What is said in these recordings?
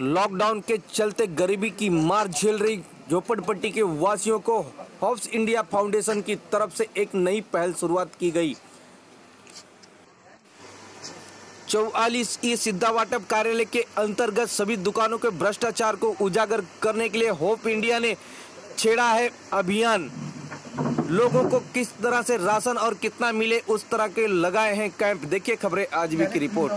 Lockdown के चलते गरीबी की मार झेल रही झोपड़पट्टी के वासियों को होप्स इंडिया फाउंडेशन की तरफ से एक नई पहल शुरुआत की गई। 44 ई सिद्धावाटप कार्यालय के अंतर्गत सभी दुकानों के भ्रष्टाचार को उजागर करने के लिए होप इंडिया ने छेड़ा है अभियान। लोगों को किस तरह से राशन और कितना मिले उस तरह के लगाए हैं कैंप। देखिए खबरें आज भी की रिपोर्ट।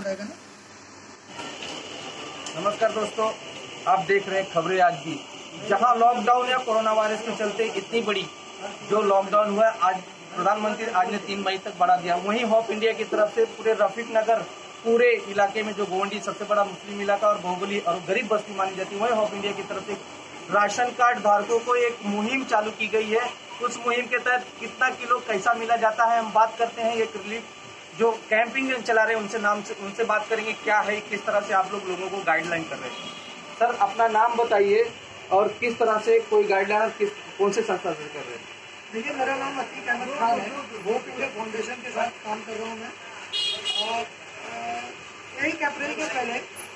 नमस्कार दोस्तों, आप देख रहे हैं खबरें आज भी। जहां लॉकडाउन या कोरोना वायरस के चलते इतनी बड़ी जो लॉकडाउन हुआ है, आज प्रधानमंत्री आज ने 3 मई तक बढ़ा दिया। वहीं होप इंडिया की तरफ से पूरे रफीक नगर पूरे इलाके में जो गोवंडी सबसे बड़ा मुस्लिम इलाका और भौगोली और गरीब बस्ती मानी जाती है, वहीं होप इंडिया की तरफ से राशन कार्ड धारकों को एक मुहिम चालू की गई है। उस मुहिम के तहत कितना किलो कैसा मिला जाता है हम बात करते हैं। एक रिलीफ जो कैंपिंग चला रहे हैं उनसे बात करेंगे, क्या है किस तरह से आप लोगों को गाइडलाइन कर रहे हैं। सर अपना नाम बताइए और किस तरह से कोई गाइडलाइन कौन से संस्था से कर रहे हैं। देखिए, मेरा नाम अतीक अहमद खान है, होप इंडिया फाउंडेशन के साथ काम कर रहा हूँ मैं। और 1 अप्रैल के पहले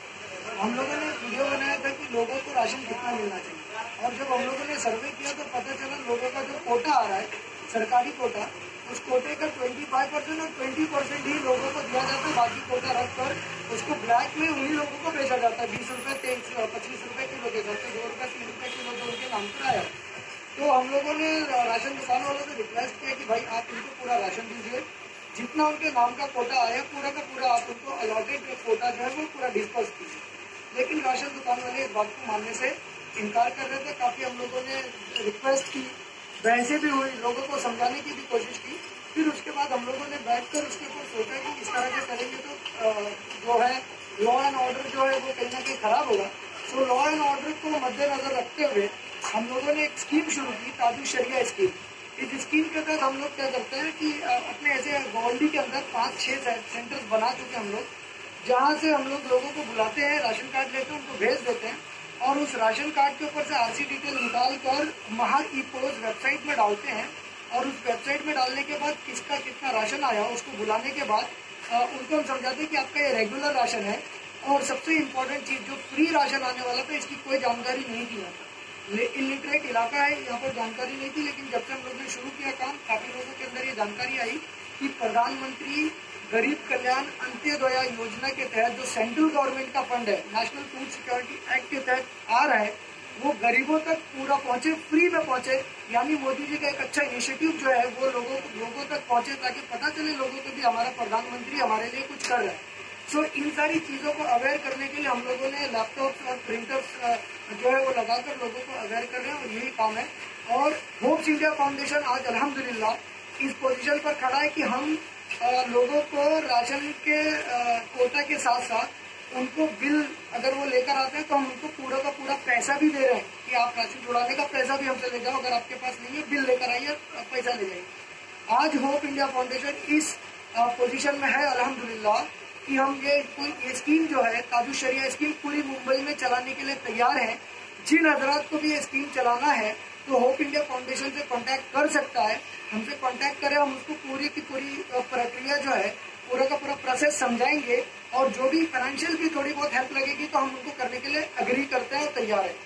हम लोगों ने वीडियो बनाया था कि लोगों को राशन कितना मिलना चाहिए, और जब हम लोगों ने सर्वे किया तो पता चला लोगों का जो कोटा आ रहा है, सरकारी कोटा, उस कोटे का 25% और 20% ही लोगों को दिया जाता है। बाकी कोटा रख कर उसको ब्लैक में उन्हीं लोगों को बेचा जाता है 20 रुपये 25 रुपये किलो के घर से 2 रुपये 3 रुपये किलो जो उनके नाम पर आया। तो हम लोगों ने राशन दुकान वालों से रिक्वेस्ट किया कि भाई आप इनको पूरा राशन दीजिए, जितना उनके नाम का कोटा आया पूरा का पूरा आप उनको अलॉटेड कोटा जो है वो पूरा डिस्पर्स कीजिए। लेकिन राशन दुकान वाले इस बात को मानने से इनकार कर रहे थे। काफ़ी हम लोगों ने रिक्वेस्ट की, बहसें भी हुई, लोगों को समझाने की भी कोशिश की। फिर उसके बाद हम लोगों ने बैठकर उसके ऊपर सोचा कि इस तरह से करेंगे तो जो है लॉ एंड ऑर्डर जो है वो कहीं ना कहीं खराब होगा। तो लॉ एंड ऑर्डर को मद्देनजर रखते हुए हम लोगों ने एक स्कीम शुरू की, ताजु शरिया स्कीम। इस स्कीम के तहत हम लोग क्या करते हैं कि अपने ऐसे गोवंडी के अंदर 5-6 सेंटर्स बना चुके हम लोग, जहाँ से हम लोग लोगों को बुलाते हैं, राशन कार्ड लेते हैं, उनको भेज देते हैं और उस राशन कार्ड के ऊपर से आरसी डिटेल निकाल कर महा ई पोस्ट वेबसाइट में डालते हैं। और उस वेबसाइट में डालने के बाद किसका कितना राशन आया उसको बुलाने के बाद उनको हम समझाते हैं कि आपका ये रेगुलर राशन है। और सबसे इम्पोर्टेंट चीज़, जो फ्री राशन आने वाला था इसकी कोई जानकारी नहीं थी। इलिटरेट इलाका है, यहाँ पर जानकारी नहीं थी। लेकिन जब से हम लोगों ने शुरू किया काम, काफ़ी लोगों के अंदर ये जानकारी आई कि प्रधानमंत्री गरीब कल्याण अंत्योदय योजना के तहत जो सेंट्रल गवर्नमेंट का फंड है, नेशनल फूड सिक्योरिटी एक्ट के तहत आ रहा है, वो गरीबों तक पूरा पहुंचे, फ्री में पहुंचे। यानी मोदी जी का एक अच्छा इनिशिएटिव जो है वो लोगों तक पहुंचे, ताकि पता चले लोगों को भी हमारा प्रधानमंत्री हमारे लिए कुछ कर रहा है। सो इन सारी चीज़ों को अवेयर करने के लिए हम लोगों ने लैपटॉप्स और प्रिंटर्स जो है वो लगाकर लोगों को अवेयर कर रहे हैं, और यही काम है। और होप्स इंडिया फाउंडेशन आज अल्हम्दुलिल्लाह इस पोजीशन पर खड़ा है कि हम लोगों को राशन के कोटा के साथ साथ उनको बिल अगर वो लेकर आते हैं तो हम उनको पूरा का पूरा पैसा भी दे रहे हैं कि आप राशन जुड़ाने का पैसा भी हमसे ले जाओ, अगर आपके पास नहीं है बिल लेकर आइए, पैसा ले जाइए। आज होप इंडिया फाउंडेशन इस पोजीशन में है अल्हम्दुलिल्लाह कि हम ये स्कीम जो है ताजु शरिया स्कीम पूरी मुंबई में चलाने के लिए तैयार हैं। जिन हजरात को भी ये स्कीम चलाना है तो होप इंडिया फाउंडेशन से कांटेक्ट कर सकता है, हमसे कांटेक्ट करें। हम उसको पूरी की पूरी प्रक्रिया जो है पूरा का पूरा प्रोसेस समझाएंगे, और जो भी फाइनेंशियल भी थोड़ी बहुत हेल्प लगेगी तो हम उनको करने के लिए एग्री करते हैं और तैयार है।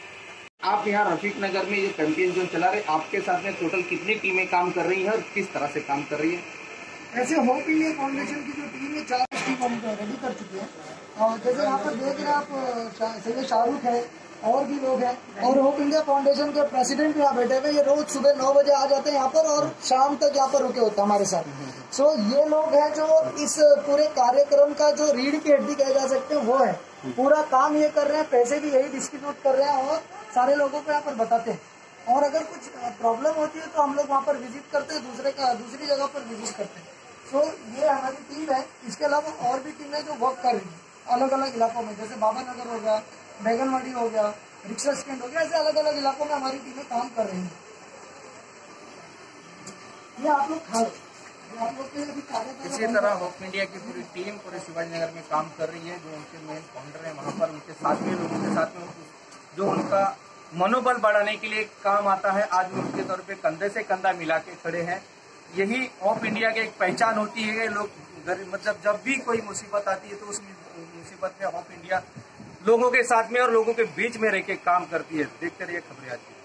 आप यहाँ रफीक नगर में ये कैंपेन जो चला रहे, आपके साथ में टोटल कितनी टीमें काम कर रही हैं और किस तरह से काम कर रही है। ऐसे होप इंडिया फाउंडेशन की जो टीम है 4 टीम हम रेडी कर चुके हैं। और जैसे यहाँ पर देख रहे हैं आप, सैयद शाहरुख है और भी लोग हैं, और होप इंडिया फाउंडेशन के प्रेसिडेंट यहाँ बैठे हुए। ये रोज सुबह 9 बजे आ जाते हैं यहाँ पर और शाम तक यहाँ पर रुके होते हैं हमारे साथ। सो ये लोग हैं जो इस पूरे कार्यक्रम का जो रीढ़ की हड्डी कहे जा सकते हैं वो है। पूरा काम ये कर रहे हैं, पैसे भी यही डिस्ट्रीब्यूट कर रहे हैं और सारे लोगों को यहाँ पर बताते हैं। और अगर कुछ प्रॉब्लम होती है तो हम लोग वहाँ पर विजिट करते हैं, दूसरी जगह पर विजिट करते हैं। सो ये हमारी टीम है। इसके अलावा और भी टीमें जो वर्क कर रही है अलग अलग इलाकों में, जैसे बाबा नगर हो गया, बैगनवाड़ी हो गया, रिक्शा स्टैंड हो गया, ऐसे अलग अलग इलाकों में हमारी टीमें काम कर रही हैं। ये आप लोग खा लो, आप लोग के भी कार्य। इसी तरह होप इंडिया की पूरी टीम पूरे शिवाजी नगर में काम कर रही है। जो उनके मेन फाउंडर है वहाँ पर उनके साथ में लोगों के साथ में जो उनका मनोबल बढ़ाने के लिए काम आता है, आज वो उनके तौर पे कंधे से कंधा मिला के खड़े हैं। यही होप इंडिया की एक पहचान होती है। लोग मतलब जब भी कोई मुसीबत आती है तो उस मुसीबत में होप इंडिया लोगों के साथ में और लोगों के बीच में रह के काम करती है। देखते रहिए खबरें आज की।